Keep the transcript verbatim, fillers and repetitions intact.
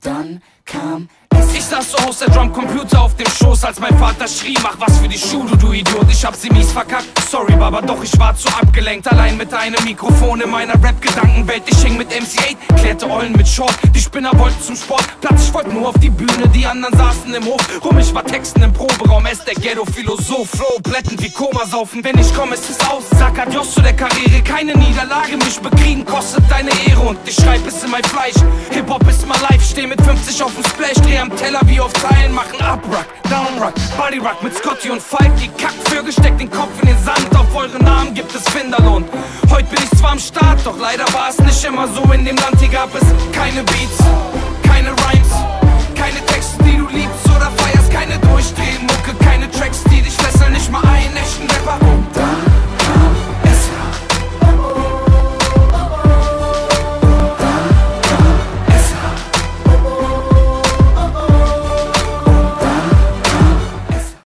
dann kam Ich saß zu Hause, der Drumcomputer auf dem Schoß, als mein Vater schrie, mach was für die Schule, du Idiot. Ich hab sie mies verkackt, sorry Baba, doch ich war zu abgelenkt. Allein mit einem Mikrofon in meiner Rap-Gedankenwelt. Ich häng mit M C acht, klärte Eulen mit Short. Die Spinner wollten zum Sport, Platz, ich wollte nur auf die Bühne. Die anderen saßen im Hof, rum, ich war Texten im Proberaum. Es der Ghetto-Philosoph, Flow, blättend wie Koma saufen. Wenn ich komme, ist es aus, sag Adios zu der Karriere. Keine Niederlage, mich bekriegen kostet deine Ehre. Und ich schreib es in mein Fleisch, Hip-Hop ist mal live. Steh mit fünfzig auf dem Splash, dreh am Teller wie auf Teilen, machen Up-Rock, Down-Rock, Body-Rock mit Scotty und Falk. Die Kackvögel steckt den Kopf in den Sand, auf eure Namen gibt es Finderlohn. Heute bin ich zwar am Start, doch leider war es nicht immer so in dem Land. Hier gab es keine Beats, keine Rhymes, keine Texte, die du liebst oder feierst, keine Durchdrehmucke, keine Tracks, die dich fesseln, nicht mal einen echten Rapper. Und dann